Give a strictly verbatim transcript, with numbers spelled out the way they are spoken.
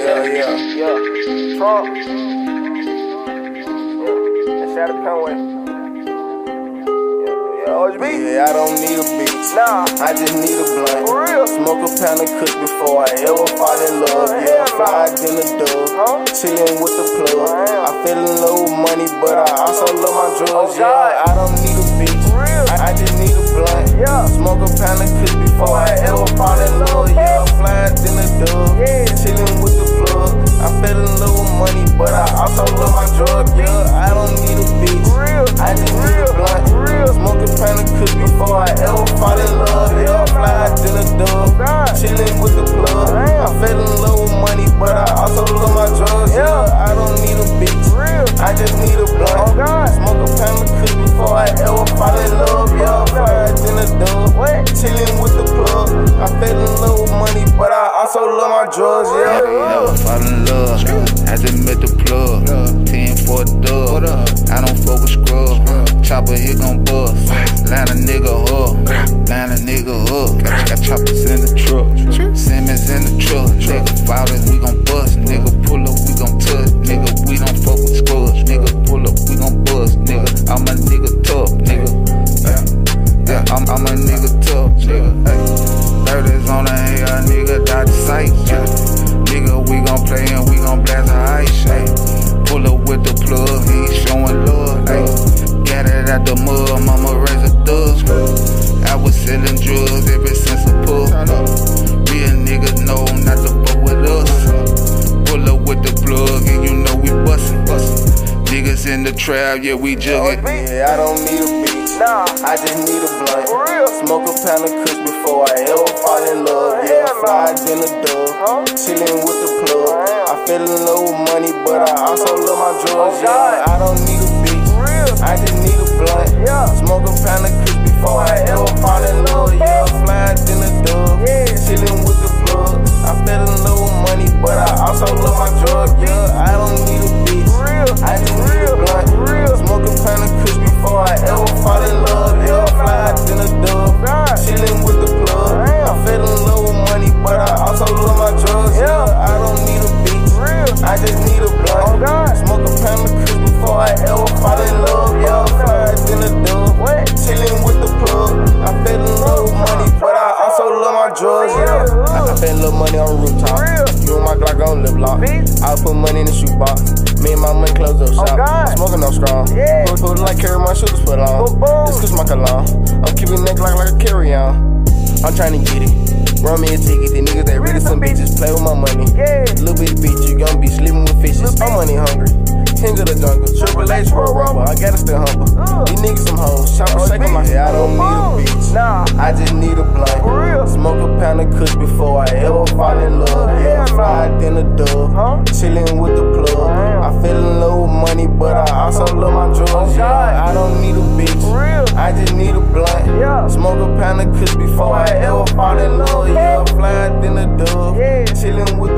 Yeah, yeah, yeah. Trump. Yeah. And Shadow Conway. Yeah, yeah, O G B. Yeah, I don't need a bitch. Nah. I just need a blunt. For real. Smoke a pound of kush before I ever fall in love. Oh, yeah, fly in the dub. Huh? Chillin' with the plug. Oh, I fell in love with money, but I also love my drugs. Oh, yeah, I don't need a bitch. For real. I, I just need a blunt. Yeah. Smoke a pound of kush before I ever fall in love. Yeah, fly in the dub. Yeah. Chillin' with the plug. I fell in love with money, but I also love my drugs. Yeah, I don't need a bitch. For real. I just need a blunt. For real. Smoke a pound of kush before I ever fall in love. Yeah, fly in the dub. Chillin' with the plug. I fell in love with money, but I also love my drugs. Yeah, I don't need a bitch. I just need a blunt. Smoke a pound of kush before I ever fall in love. Yeah, fly in the dub. Chillin' with the plug. I fell in love with money, but I also love my drugs. Yeah, never fall in love. I just met the plug. ten for a dub. I don't fuck with scrub. Chopper, he gon' bust. Line a nigga up. Line a nigga up. Got, got choppers in the truck. Simmons in the truck. Nigga violent, we gon' bust. Nigga pull up, we gon' touch. Nigga, we don't fuck with scrubs. Nigga pull up, we gon' bust. Nigga, I'm a nigga tough. Nigga, yeah, yeah I'm, I'm a nigga tough. Nigga, hey. thirties on the hair, nigga, dodge the sight. Yeah. Nigga, we gon' play and we gon' blast a ice. Hey. Pull up with the plug, he ain't showing love. Hey. Got it out the mud, mama raise a dust. I was selling drugs ever since a pull. Real niggas know not to fuck with us. Pull up with the plug and you know we bustin', bustin'. Niggas in the trap, yeah, we juggin'. Yeah, I don't need a bitch. Nah. I just need a blunt. For real. Smoke a pound of kush before I ever fall in love. Yeah, fly in the dub. Huh? Chillin' with the plug. I fell in love with money, but I also love my drugs. Yeah, I don't need a bitch. I just need a blunt. Yeah. Smoke a pound of kush before I ever fall in love. Yeah, fly in the dub. Yeah. Chillin' with the plug. I fell in love with money, but I also love my drugs. Yeah, I don't need a bitch. I just need a blunt. Smoke a pound of kush before I ever fall in love. Yeah, fly in the dub. Chillin' with the plug. I fell in love with money, but I also love my drugs. Yeah, I don't need a bitch. I just need a blunt. Smoke a pound of kush before I ever fall in love. Yeah, fly in the dub. Chillin' with the plug. I fell in love with money, but I also love my drugs. Yeah, I, I spend little money on the rooftop. You and my Glock on lip lock. I put money in the shoebox. Me and my money close up shop. Smoking no strong. Put, put it like carry my shooters put on. This cause my cologne. I'm keeping neck like, like a carry on. I'm tryna get it. Run me a ticket. The niggas that really some bitches play with my money. Little bitty bitch, you gon' be sleeping with fishes. I'm money hungry. King of the jungle, Triple H for a rubber, I gotta stay humble. Uh, These niggas some hoes, chopper shaking my head. I don't need a bitch, nah. I just need a blunt. For real. Smoke a pound of kush before I ever fall in love. Yeah, fly in the dub, huh? Chillin' with the plug. Damn. I fell in love with money, but I also love my drugs. Yeah, I don't need a bitch, for real. I just need a blunt. Yeah. Smoke a pound of kush before I ever fall in love. Yeah, fly in the dub, yeah. Chillin' with